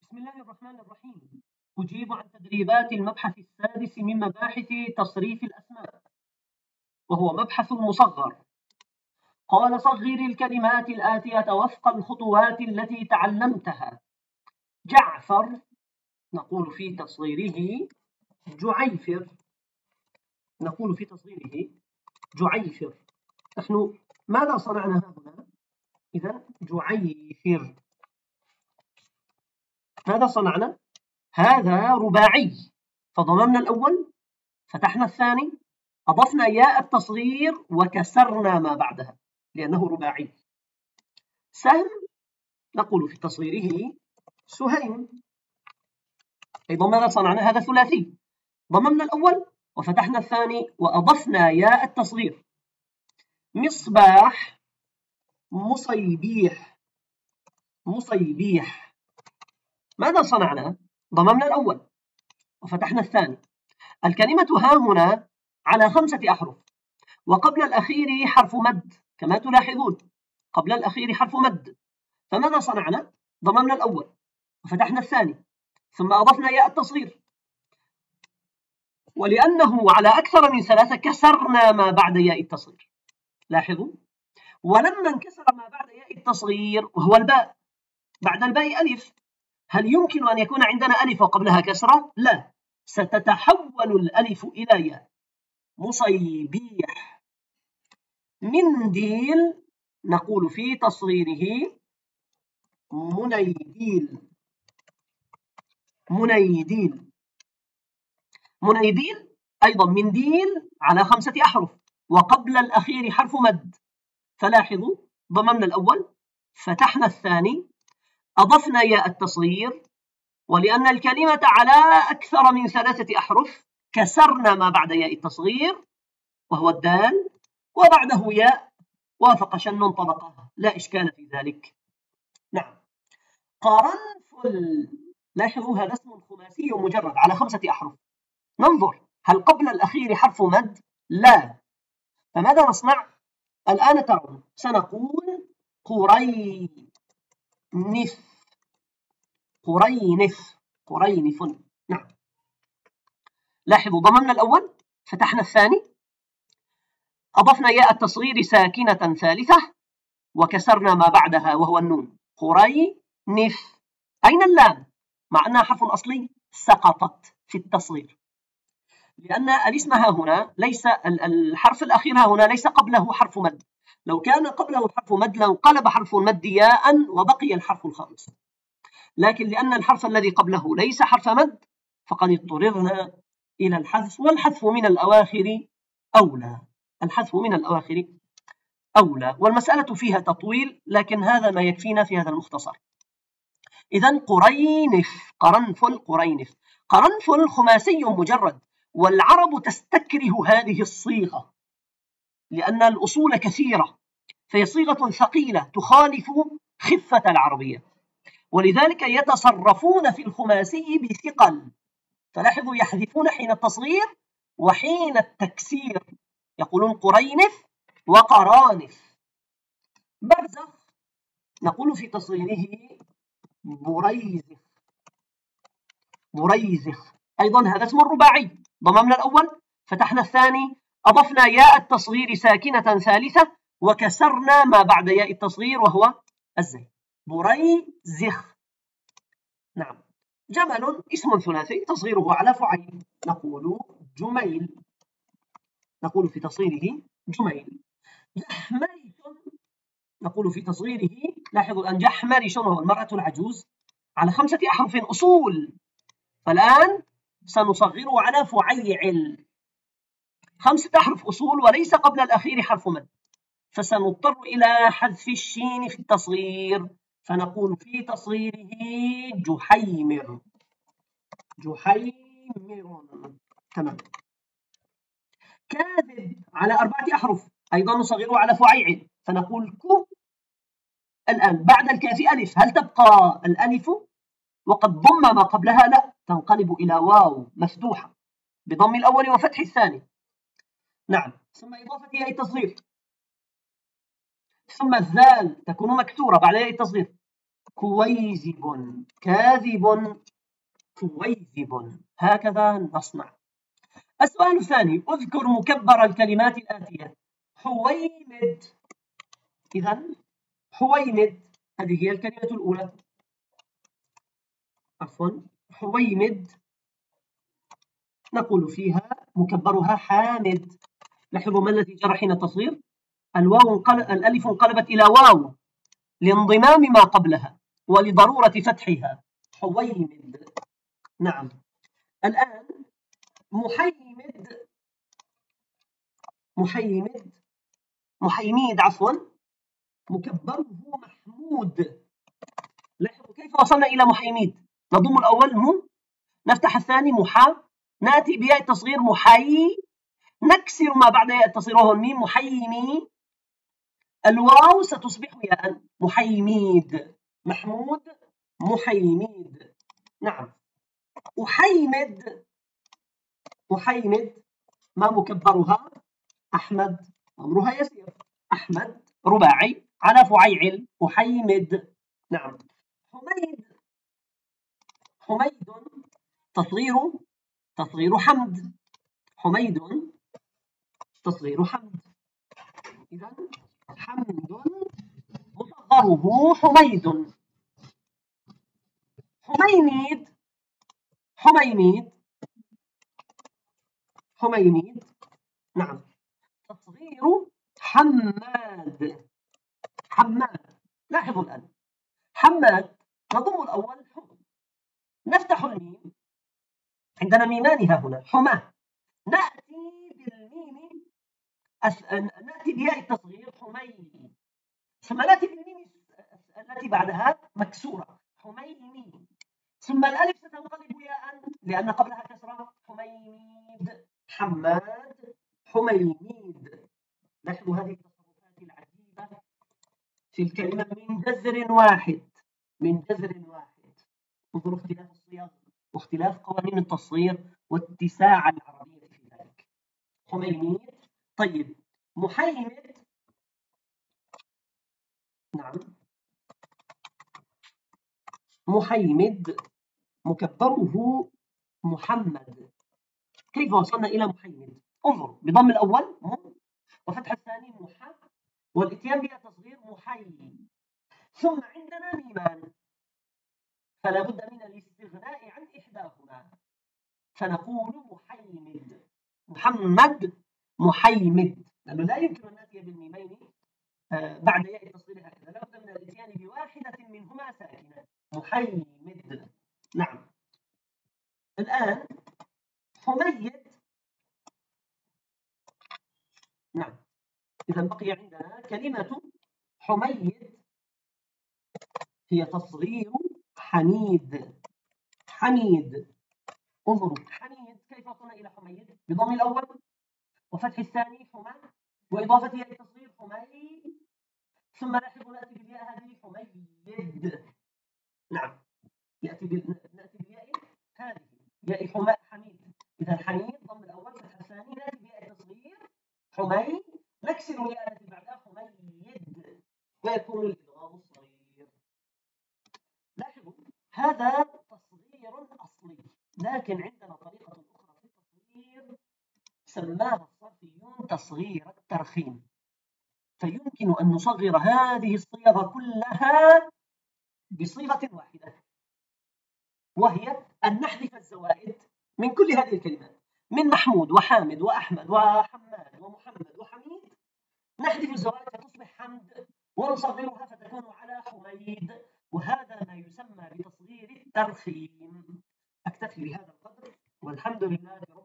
بسم الله الرحمن الرحيم. أجيب عن تدريبات المبحث السادس من مباحث تصريف الأسماء، وهو مبحث مصغر. قال: صغر الكلمات الآتية وفق الخطوات التي تعلمتها. جعفر نقول في تصغيره جعيفر، نقول في تصغيره جعيفر. نحن ماذا صنعنا هنا؟ إذن جعيفر، ماذا صنعنا؟ هذا رباعي، فضممنا الأول، فتحنا الثاني، أضفنا ياء التصغير وكسرنا ما بعدها لأنه رباعي. سهم نقول في تصغيره سهيم. أيضا ماذا صنعنا؟ هذا ثلاثي، ضممنا الأول وفتحنا الثاني وأضفنا ياء التصغير. مصباح مصيبيح، مصيبيح. ماذا صنعنا؟ ضممنا الأول وفتحنا الثاني. الكلمة ها هنا على 5 أحرف، وقبل الأخير حرف مد كما تلاحظون، قبل الأخير حرف مد. فماذا صنعنا؟ ضممنا الأول وفتحنا الثاني، ثم أضفنا ياء التصغير، ولأنه على أكثر من 3 كسرنا ما بعد ياء التصغير. لاحظوا، ولما انكسر ما بعد ياء التصغير وهو الباء، بعد الباء ألف، هل يمكن أن يكون عندنا ألف وقبلها كسرة؟ لا، ستتحول الألف إلى ياء. مصيبيح. منديل نقول في تصغيره منيديل، منيديل. منيديل أيضا منديل على 5 أحرف، وقبل الأخير حرف مد. فلاحظوا، ضممنا الأول، فتحنا الثاني، أضفنا ياء التصغير، ولأن الكلمة على أكثر من 3 أحرف كسرنا ما بعد ياء التصغير وهو الدال، وبعده ياء وافق شن طبقة، لا إشكال في ذلك. نعم. قرنفل، لاحظوا هذا اسم خماسي مجرد على 5 أحرف. ننظر هل قبل الأخير حرف مد؟ لا. فماذا نصنع؟ الآن ترون سنقول قرينف، قرينف، قرينف. نعم. لاحظوا، ضممنا الأول، فتحنا الثاني، أضفنا ياء التصغير ساكنة ثالثة وكسرنا ما بعدها وهو النون. قرينف. أين اللام؟ مع أنها حرف أصلي سقطت في التصغير، لأن الاسم ها هنا ليس الحرف الأخير ها هنا ليس قبله حرف مد. لو كان قبله حرف مد لانقلب حرف المد ياء وبقي الحرف الخامس، لكن لأن الحرف الذي قبله ليس حرف مد فقد اضطررنا إلى الحذف، والحذف من الأواخر أولى، الحذف من الأواخر أولى. والمسألة فيها تطويل، لكن هذا ما يكفينا في هذا المختصر. إذن قرينف، قرنفل، قرينف. قرنفل خماسي مجرد، والعرب تستكره هذه الصيغة لأن الأصول كثيرة، فهي صيغة ثقيلة تخالف خفة العربية، ولذلك يتصرفون في الخماسي بثقل. فلاحظوا، يحذفون حين التصغير وحين التكسير، يقولون قرينف وقرانف. برزخ نقول في تصغيره بريزخ، بريزخ. أيضا هذا اسم رباعي، ضممنا الأول، فتحنا الثاني، أضفنا ياء التصغير ساكنة ثالثة وكسرنا ما بعد ياء التصغير وهو الزين. بريزخ. نعم. جمل اسم ثلاثي تصغيره على فعيل، نقول جميل، نقول في تصغيره جميل. جحمرش نقول في تصغيره، لاحظوا الآن، جحمرش وهو المرأة العجوز على 5 أحرف أصول، فالآن سنصغره على فعيل، 5 أحرف أصول وليس قبل الأخير حرف مد، فسنضطر إلى حذف الشين في التصغير، فنقول في تصغيره جحيمر، جحيمر. تمام. كاذب على 4 أحرف، أيضا نصغره على فعيل، فنقول كو. الآن بعد الكاف ألف، هل تبقى الألف وقد ضم ما قبلها؟ لا، تنقلب إلى واو مفتوحة بضم الأول وفتح الثاني. نعم. ثم إضافة ياء التصغير، ثم الذال تكون مكسورة بعد ياء التصغير، كويزب، كاذب، كويذب. هكذا نصنع. السؤال الثاني: اذكر مكبر الكلمات الآتية. حويمد. إذن حويمد هذه هي الكلمة الأولى. عفوا، حويمد نقول فيها مكبرها حامد. لاحظوا ما الذي جرى حين التصغير؟ الألف انقلبت إلى واو لانضمام ما قبلها ولضرورة فتحها. حويمد. نعم. الآن محيمد، محيميد عفوا، مكبره محمود. لاحظوا كيف وصلنا إلى محيميد. نضم الأول نفتح الثاني محا، نأتي بياء التصغير محي، نكسر ما بعد ياء التصغير وهو الميم محيمي، الواو ستصبح ياء محيميد. محمود محيميد. نعم. أحيمد ما مكبرها؟ أحمد، أمرها يسير. أحمد رباعي على فعيعل. أحيمد. نعم. حميد تصغير حمد. حميد تصغير حمد. إذا حمد مصغره حميد. حميميد. نعم. تصغير حماد. لاحظوا الآن حماد نضم الأول نفتح الميم، عندنا ميمان ها هنا حماه، نأتي بالميم نأتي بياء التصغير حمي، ثم نأتي بالميم التي بعدها مكسورة حميمي، ثم الألف ستنقلب ياء لأن قبلها كسرة. حميميد. حماد حميميد. لاحظوا هذه التصرفات العجيبة في الكلمة من جذر واحد. انظروا اختلاف الصيغ واختلاف قوانين التصغير واتساع العربية في ذلك. حميميد. طيب محيمد. نعم. محيمد مكبره محمد. كيف وصلنا إلى محيمد؟ انظر بضم الأول وفتح الثاني محا والاتيان بها تصغير محي، ثم عندنا ميمان فلا بد من الاستغناء عن إحداهما فنقول محيمد. محمد محيمد، لأنه لا يمكن أن نأتي بالميمين بعد ياء التصغير هكذا، لا بد من الاتيان بواحدة منهما ساكنة. محيمد. نعم. الآن حميد. نعم. إذا بقي عندنا كلمة حميد هي تصغير حميد. انظروا حميد كيف وصلنا إلى حميد؟ بضم الأول وفتح الثاني حمى وإضافة ياء التصغير حمي، ثم لاحظوا نأتي بالياء هذه حميد. نعم. نأتي بالياء هذه ياء حميد. إذا حميد ضم الأول فتح الثاني، نأتي بياء التصغير حمي، نكسر الياء التي بعدها حميد ويكون الإدغام الصغير. لاحظوا هذا تصغير أصلي، لكن عندنا طريقة أخرى في التصغير سماها الصرفيون تصغير الترخيم، فيمكن أن نصغر هذه الصيغ كلها بصيغة واحدة، وهي أن نحذف الزوائد من كل هذه الكلمات، من محمود وحامد وأحمد وحماد ومحمد وحميد، نحذف الزوائد فتصبح حمد ونصغرها فتكون على حميد، وهذا ما يسمى بتصغير الترخيم. أكتفي بهذا القدر والحمد لله.